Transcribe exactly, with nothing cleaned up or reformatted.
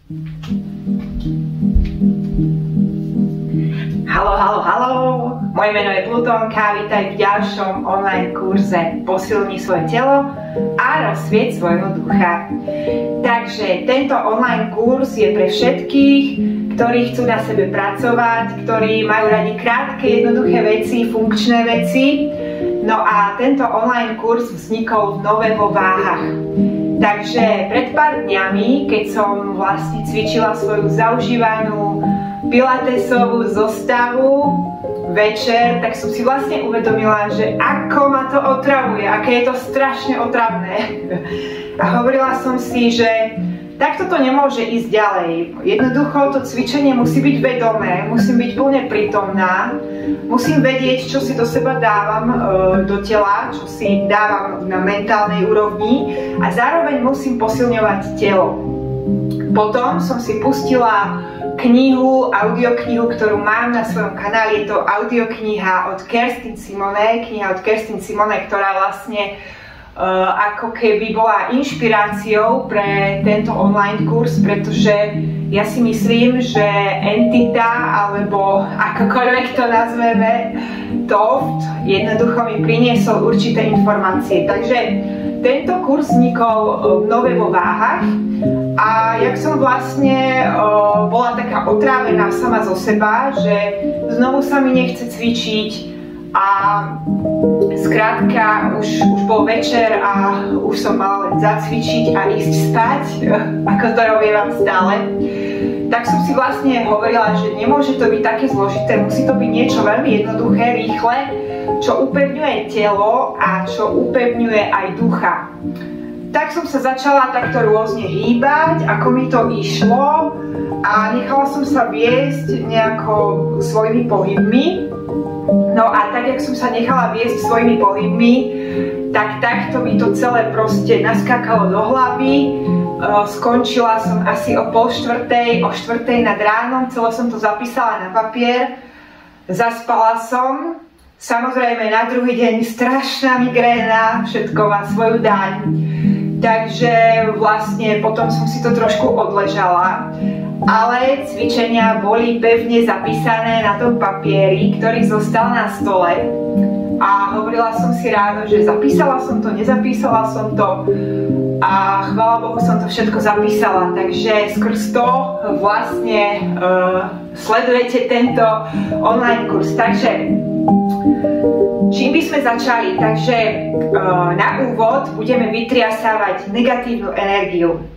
Halo, halo, halo, moje meno je Plutónka, vítaj v ďalšom online kurze Posilni svoje telo a rozsvieť svojho ducha. Takže tento online kurz je pre všetkých, ktorí chcú na sebe pracovať, ktorí majú radi krátke, jednoduché veci, funkčné veci. No a tento online kurz vznikol v nové vo váhach. Takže pred pár dňami, keď som vlastne cvičila svoju zaužívanú pilatesovú zostavu večer, tak som si vlastne uvedomila, že ako ma to otravuje, aké je to strašne otravné. A hovorila som si, že takto to nemôže ísť ďalej. Jednoducho to cvičenie musí byť vedomé, musím byť plne prítomná, musím vedieť, čo si do seba dávam e, do tela, čo si dávam na mentálnej úrovni a zároveň musím posilňovať telo. Potom som si pustila knihu, audioknihu, ktorú mám na svojom kanáli. Je to audiokniha od Kerstin Simone, kniha od Kerstin Simone, ktorá vlastne Uh, ako keby bola inšpiráciou pre tento online kurz, pretože ja si myslím, že entita, alebo akokoľvek to nazveme, Toft, jednoducho mi priniesol určité informácie. Takže tento kurz vznikol v nové vo váhach a jak som vlastne uh, bola taká otrávená sama zo seba, že znovu sa mi nechce cvičiť, a skrátka už, už bol večer a už som mala len zacvičiť a ísť spať, ako to robievam stále. Tak som si vlastne hovorila, že nemôže to byť také zložité, musí to byť niečo veľmi jednoduché, rýchle, čo upevňuje telo a čo upevňuje aj ducha. Tak som sa začala takto rôzne hýbať, ako mi to išlo a nechala som sa viesť nejako svojimi pohybmi. No a tak, jak som sa nechala viesť svojimi pohybmi, tak takto mi to celé proste naskákalo do hlavy. Skončila som asi o pol štvrtej, o štvrtej nad ránom, celé som to zapísala na papier. Zaspala som. Samozrejme na druhý deň strašná migréna, všetko má svoju daň. Takže vlastne potom som si to trošku odležala. Ale cvičenia boli pevne zapísané na tom papieri, ktorý zostal na stole. A hovorila som si ráno, že zapísala som to, nezapísala som to. A chvála Bohu som to všetko zapísala. Takže skrz to vlastne uh, sledujete tento online kurz. Takže čím by sme začali? Takže uh, na úvod budeme vytriasávať negatívnu energiu.